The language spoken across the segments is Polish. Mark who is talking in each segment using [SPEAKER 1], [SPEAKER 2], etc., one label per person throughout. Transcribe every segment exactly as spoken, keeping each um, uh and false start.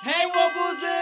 [SPEAKER 1] Hej, łobuzy!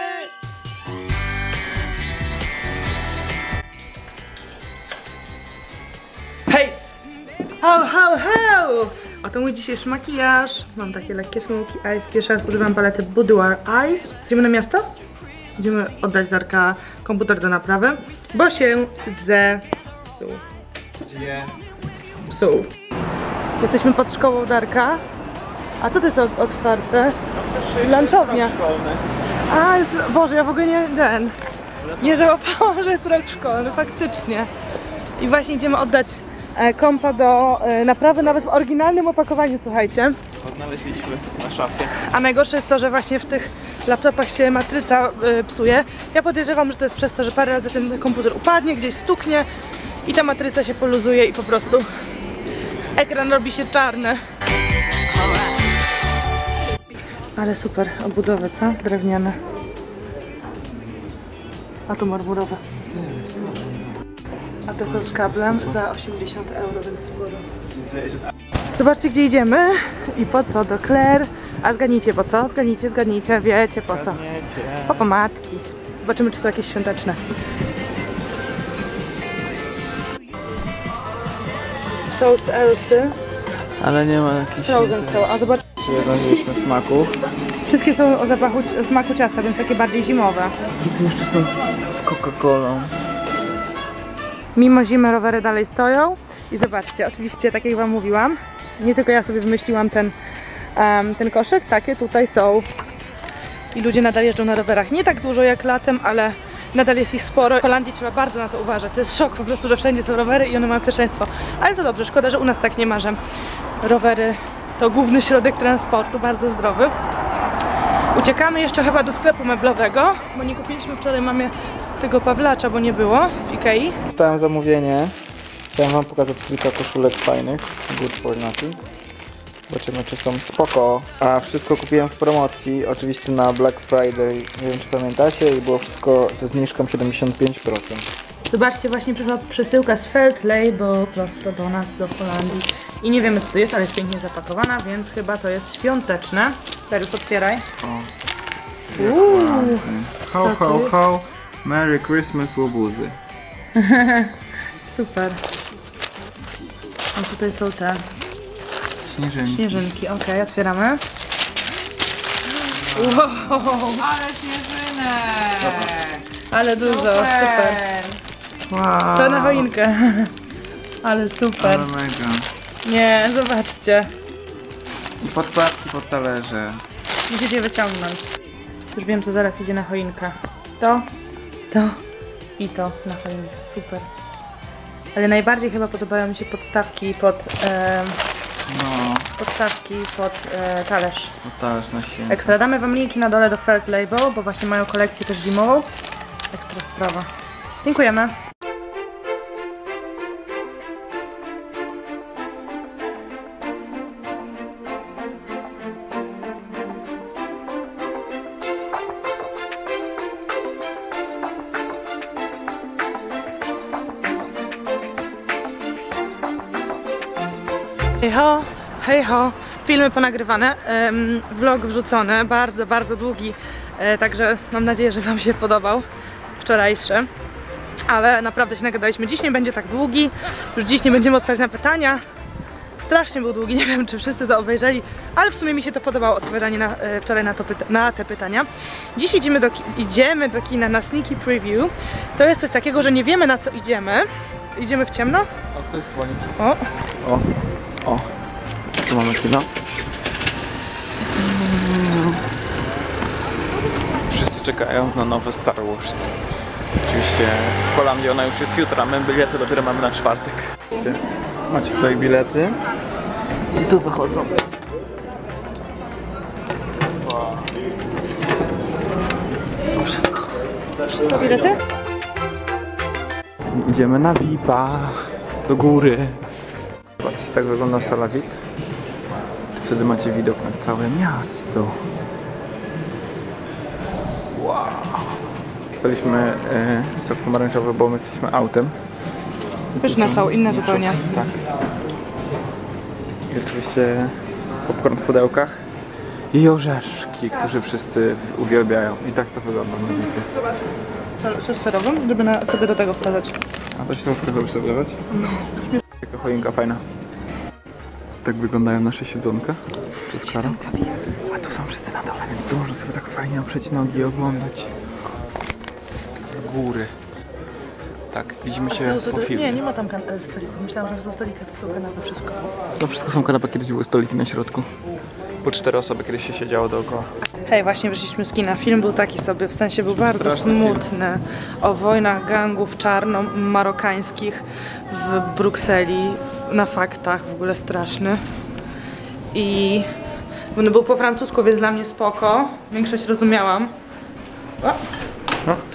[SPEAKER 1] Hej!
[SPEAKER 2] Ho, ho, ho! Oto mój dzisiejszy makijaż. Mam takie lekkie smoky eyes. Pierwszy raz używam palety Boudoir Eyes. Idziemy na miasto? Idziemy oddać Darka komputer do naprawy, bo się zepsuł.
[SPEAKER 1] Gdzie?
[SPEAKER 2] Psuł. Jesteśmy pod szkołą Darka. A co to jest otwarte? Lunchownia. A, jest, Boże, ja w ogóle nie ten. Nie załapałam, że jest rok szkolny, faktycznie. I właśnie idziemy oddać e, kompa do e, naprawy, nawet w oryginalnym opakowaniu, słuchajcie.
[SPEAKER 1] Znaleźliśmy na szafie.
[SPEAKER 2] A najgorsze jest to, że właśnie w tych laptopach się matryca y, psuje. Ja podejrzewam, że to jest przez to, że parę razy ten komputer upadnie, gdzieś stuknie i ta matryca się poluzuje i po prostu ekran robi się czarny. Ale super obudowy, co? Drewniane. A to marmurowe. A te są z kablem za osiemdziesiąt euro, więc sporo. Zobaczcie, gdzie idziemy i po co, do Claire. A zgadnijcie po co? Zgadnijcie, zgadnijcie, wiecie po co. Po pomadki. Zobaczymy, czy są jakieś świąteczne. Są z Elsy.
[SPEAKER 1] Ale nie ma jakichś...
[SPEAKER 2] Frozen są, a zobacz...
[SPEAKER 1] Nie znaleźliśmy smaku.
[SPEAKER 2] Wszystkie są o zapachu, smaku ciasta, więc takie bardziej zimowe.
[SPEAKER 1] I tu jeszcze są z Coca-Colą.
[SPEAKER 2] Mimo zimy rowery dalej stoją. I zobaczcie, oczywiście, tak jak wam mówiłam, nie tylko ja sobie wymyśliłam ten, um, ten koszyk, takie tutaj są. I ludzie nadal jeżdżą na rowerach. Nie tak dużo jak latem, ale nadal jest ich sporo. W Holandii trzeba bardzo na to uważać. To jest szok po prostu, że wszędzie są rowery i one mają pierwszeństwo. Ale to dobrze, szkoda, że u nas tak nie ma, że rowery to główny środek transportu, bardzo zdrowy. Uciekamy jeszcze chyba do sklepu meblowego, bo nie kupiliśmy wczoraj mamie tego pawlacza, bo nie było w Ikei.
[SPEAKER 1] Dostałem zamówienie. Chciałem wam pokazać kilka koszulek fajnych z Good for Nothing. Zobaczymy, czy są spoko. A wszystko kupiłem w promocji, oczywiście na Black Friday. Nie wiem, czy pamiętacie, i było wszystko ze zniżką siedemdziesiąt pięć procent.
[SPEAKER 2] Zobaczcie, właśnie przyszła przesyłka z Felt Label prosto do nas, do Holandii. I nie wiemy, co to jest, ale jest pięknie zapakowana, więc chyba to jest świąteczne. Teraz już otwieraj.
[SPEAKER 1] O.
[SPEAKER 2] Uuu.
[SPEAKER 1] Ho, ho, ho. Merry Christmas, łobuzy.
[SPEAKER 2] Super. A tutaj są te
[SPEAKER 1] Śnieżynki.
[SPEAKER 2] śnieżynki. Okej, okay, otwieramy. Wow.
[SPEAKER 3] Ale śnieżynek!
[SPEAKER 2] Ale dużo, super.
[SPEAKER 1] Wow.
[SPEAKER 2] To na choinkę. Ale super.
[SPEAKER 1] Ale mega.
[SPEAKER 2] Nie, zobaczcie.
[SPEAKER 1] I podkładki pod talerze.
[SPEAKER 2] Musicie wyciągnąć. Już wiem, co zaraz idzie na choinkę. To, to i to na choinkę. Super. Ale najbardziej chyba podobają mi się podstawki pod, e,
[SPEAKER 1] No,
[SPEAKER 2] podstawki pod e, talerz.
[SPEAKER 1] pod talerz na święta.
[SPEAKER 2] Ekstra. Damy wam linki na dole do Felt Label, bo właśnie mają kolekcję też zimową. Ekstra sprawa. Dziękujemy. Hej ho, hej ho, filmy ponagrywane, um, vlog wrzucony, bardzo, bardzo długi, e, także mam nadzieję, że wam się podobał wczorajszy, ale naprawdę się nagadaliśmy. Dziś nie będzie tak długi, już dziś nie będziemy odpowiadać na pytania, strasznie był długi, nie wiem, czy wszyscy to obejrzeli, ale w sumie mi się to podobało, odpowiadanie na, e, wczoraj na, to na te pytania. Dziś idziemy do, idziemy do kina na sneaky preview. To jest coś takiego, że nie wiemy, na co idziemy. Idziemy w ciemno.
[SPEAKER 1] O, ktoś dzwoni.
[SPEAKER 2] O.
[SPEAKER 1] O, o. Tu mamy kino. Wszyscy czekają na nowe Star Wars. Oczywiście w Holandii ona już jest jutro, a my bilety dopiero mamy na czwartek. Macie tutaj bilety. I tu wychodzą. Wszystko.
[SPEAKER 2] Wszystko bilety?
[SPEAKER 1] Idziemy na V I P-a. Do góry. Zobaczcie, tak wygląda sala V I P. Wtedy macie widok na całe miasto. Wow. Byliśmy e, sok pomarańczowy, bo my jesteśmy autem.
[SPEAKER 2] Pyszne są, inne zupełnie.
[SPEAKER 1] Tak. I oczywiście popcorn w pudełkach. i orzeszki, którzy wszyscy uwielbiają. I tak to wygląda na wipie.
[SPEAKER 2] Zobacz, sos serowym, żeby na, sobie do tego wsadzać.
[SPEAKER 1] A to się tam trochę lubisz wlewać? No. Taka choinka fajna. Tak wyglądają nasze siedzonka. Tu jest Kara. A tu są wszyscy na dole, więc tu można sobie tak fajnie oprzeć nogi i oglądać. Z góry. Tak, widzimy się po filmie.
[SPEAKER 2] Nie, nie ma tam stolików. Myślałam, że są stoliki, to są kanapy, wszystko.
[SPEAKER 1] To wszystko są kanapy, kiedyś były stoliki na środku. Po cztery osoby kiedyś się siedziało dookoła.
[SPEAKER 2] Hej, właśnie wyszliśmy z kina. Film był taki sobie, w sensie był bardzo
[SPEAKER 1] straszny
[SPEAKER 2] smutny. O wojnach gangów czarno-marokańskich w Brukseli. Na faktach, w ogóle straszny. I no, był po francusku, więc dla mnie spoko. Większość rozumiałam. O,
[SPEAKER 1] No.
[SPEAKER 2] tu.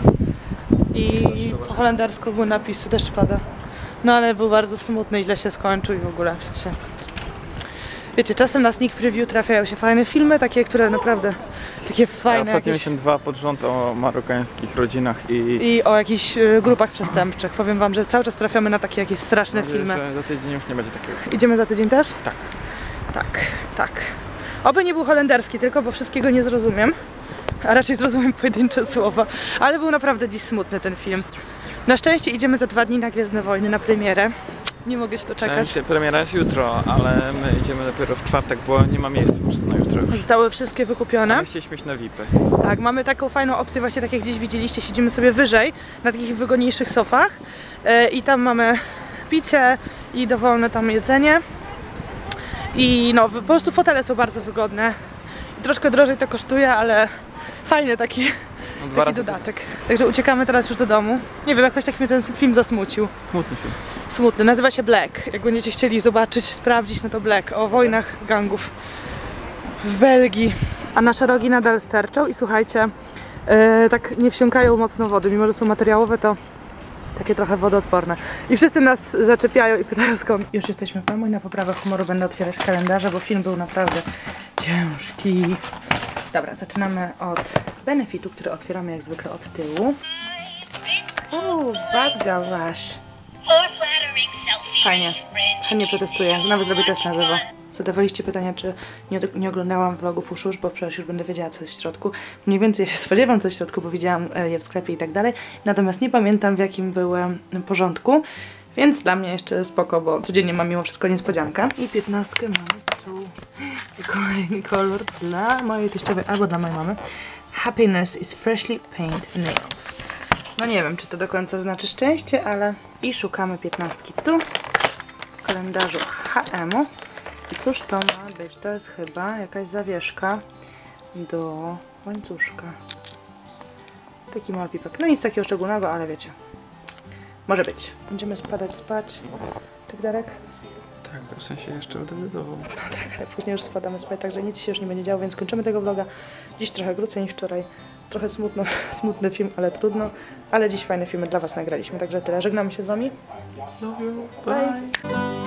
[SPEAKER 2] I po holendersku były napisy, deszcz pada. No ale był bardzo smutny i źle się skończył i w ogóle w sensie. Wiecie, czasem na sneak preview trafiają się fajne filmy, takie, które naprawdę, takie
[SPEAKER 1] Ja
[SPEAKER 2] fajne
[SPEAKER 1] ostatnio
[SPEAKER 2] jakieś...
[SPEAKER 1] mieliśmy dwa pod rząd o marokańskich rodzinach i...
[SPEAKER 2] I o jakichś y, grupach przestępczych. Powiem wam, że cały czas trafiamy na takie jakieś straszne
[SPEAKER 1] Mam nadzieję,
[SPEAKER 2] filmy.
[SPEAKER 1] że za tydzień już nie będzie takiego filmu.
[SPEAKER 2] Idziemy za tydzień też?
[SPEAKER 1] Tak.
[SPEAKER 2] Tak, tak. Oby nie był holenderski tylko, bo wszystkiego nie zrozumiem. A raczej zrozumiem pojedyncze słowa. Ale był naprawdę dziś smutny ten film. Na szczęście idziemy za dwa dni na Gwiezdne Wojny, na premierę. Nie mogę się doczekać.
[SPEAKER 1] Szczęście, premiera jest jutro, ale my idziemy dopiero w czwartek, bo nie ma miejsc po prostu na jutro już.
[SPEAKER 2] Zostały wszystkie wykupione.
[SPEAKER 1] Ale chcieliśmy iść na vipy.
[SPEAKER 2] Tak, mamy taką fajną opcję, właśnie tak jak gdzieś widzieliście, siedzimy sobie wyżej, na takich wygodniejszych sofach yy, i tam mamy picie i dowolne tam jedzenie i no po prostu fotele są bardzo wygodne. Troszkę drożej to kosztuje, ale fajny taki,
[SPEAKER 1] No, dwa
[SPEAKER 2] taki
[SPEAKER 1] razy
[SPEAKER 2] dodatek. Także uciekamy teraz już do domu. Nie wiem, jakoś tak mnie ten film zasmucił.
[SPEAKER 1] smutny film.
[SPEAKER 2] Smutny, nazywa się Black. Jak będziecie chcieli zobaczyć, sprawdzić, no to Black. O wojnach gangów w Belgii. A nasze rogi nadal sterczą i słuchajcie, yy, tak nie wsiąkają mocno wody, mimo że są materiałowe, to takie trochę wodoodporne. I wszyscy nas zaczepiają i pytają skąd. Już jesteśmy w domu i na poprawę humoru będę otwierać kalendarze, bo film był naprawdę ciężki. Dobra, zaczynamy od Benefitu, który otwieramy jak zwykle od tyłu. Uuu, bad gavache. Fajnie, chętnie przetestuję, nawet zrobię test na żywo. Zadawaliście pytania, czy nie, nie oglądałam vlogów Uszusz, bo przecież już będę wiedziała, co jest w środku. Mniej więcej się spodziewam, co jest w środku, bo widziałam je w sklepie i tak dalej. Natomiast nie pamiętam, w jakim byłem porządku, więc dla mnie jeszcze spoko, bo codziennie mam mimo wszystko niespodziankę. I piętnastkę mamy tu. I kolejny kolor dla mojej teściowej, albo dla mojej mamy. Happiness is freshly painted nails. No nie wiem, czy to do końca znaczy szczęście, ale... I szukamy piętnastki tu. W kalendarzu H and M. I cóż to ma być? To jest chyba jakaś zawieszka do łańcuszka. Taki mały pipek. No nic takiego szczególnego, ale wiecie. Może być. Będziemy spadać spać. Tak, Darek?
[SPEAKER 1] Tak, w sensie jeszcze odrealizował.
[SPEAKER 2] No tak, ale później już spadamy spać, także nic się już nie będzie działo, więc kończymy tego vloga. Dziś trochę krócej niż wczoraj. Trochę smutno, smutny film, ale trudno. Ale dziś fajne filmy dla was nagraliśmy, także tyle. Żegnamy się z wami.
[SPEAKER 1] Love you.
[SPEAKER 2] Bye.